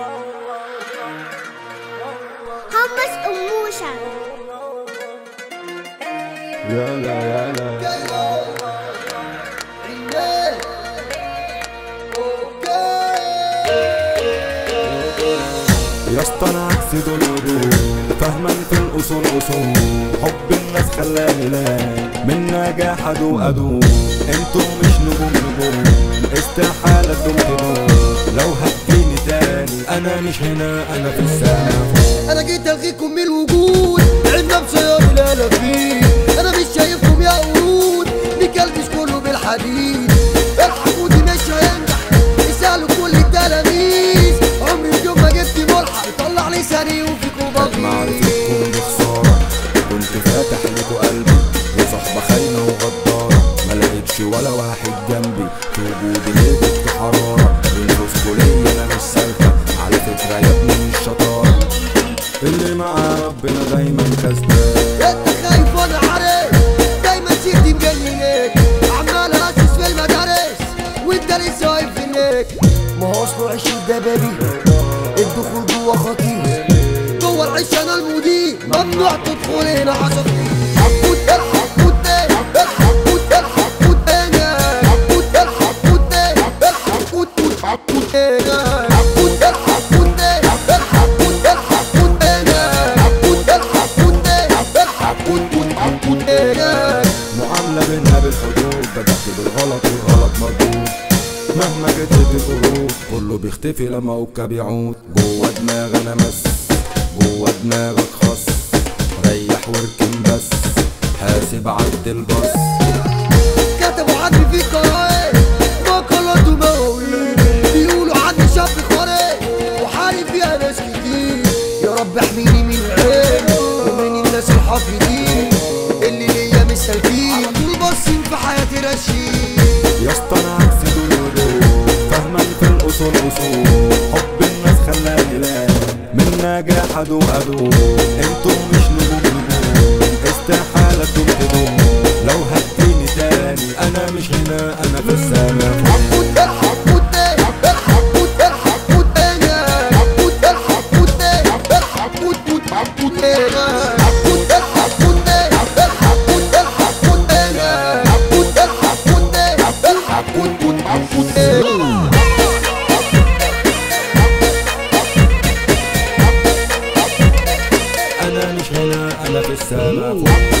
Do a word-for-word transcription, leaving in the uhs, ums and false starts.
حمص أموشة. يلا يلا يا اسطى انا عكس دول ودول، فاهما في الاصول اصول، حب الناس خلاني لا من نجاح ادوق ادوق، انتوا مش نجوم نجوم استحالة تدوم، لو هتجيني تاني انا مش هنا انا في السما. انا جيت الغيكم من الوجود عندنا بسيار الالافين، انا مش شايفكم يا قرود بكلبش كله بالحديد، الحقودي مش هينجح يسألوا كل التلاميذ، عمري في يوم ما جبت ملحق يطلع لساني وفيكوا بغيظ. معرفتكم بخسارة كنت فاتح لكوا قلبي، يا صحبة خاينة وغدارة ما لقيتش ولا واحد جنبي، في وجودي لقيت حرارة بنفوسكوا ليا انا مش سالكة، على فكرة يا ابني مش شطارة، اللي مع ربنا دايما كسبان. انت خايف وانا عارف دايما سيرتي مجننك، عمال اسس في المدارس وانت لسه واقف في النك، ما هو اصله عيش الدبابي الدخول جوه خطير، جوه العيش انا المدير ممنوع تدخل هنا عصافير. حبوت الحبوت الحبوت الحبوت انا حبوت الحبوت الحبوت الحبوت انا حبوت الحبوت الحبوت الحبوت انا حبوت الحبوت الحبوت الحبوت انا. معاملة بينا بالحدود، بدأت بالغلط والغلط مردود، مهما جدت القلوب كله بيختفي لما اوكا بيعود، جوه دماغ انا مس جوه دماغك خص، ريح واركن بس حاسب عد البص. كتبوا عني في قراءات مقالات ومواويل، بيقولوا عني شاب خارق وحارب فيها ناس كتير، يا رب احميني من العين ومن الناس الحاقدين اللي ليا مش سالكين طول باصين في حياتي رشيد. يا اسطى انا عكس دول ودول، فاهما في الاصول اصول، حب الناس خلاني لا من نجاح ادوق ادوق، انتوا مش نجوم نجوم استحالة تدوم، لو هتجيني تاني انا مش هنا انا في السما. حبوت الحبوت الحبوت الحبوت انا حبوت الحبوت الحبوت الحبوت انا حبوت الحبوت الحبوت الحبوت انا حبوت الحبوت الحبوت الحبوت انا. انا مش هنا انا في السما.